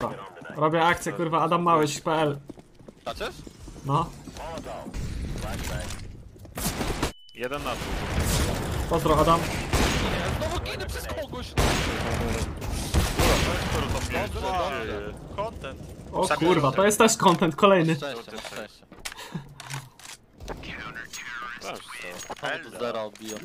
to. Robię akcję, kurwa, Adam Małyś.pl. Patrzysz? No. Jeden na dół. Pozdro, Adam. Nie, znowu ginę przez kogoś. Content. O kurwa, to jest też content kolejny. Szczęście, masz szczęście. Też co? Zero odbiją.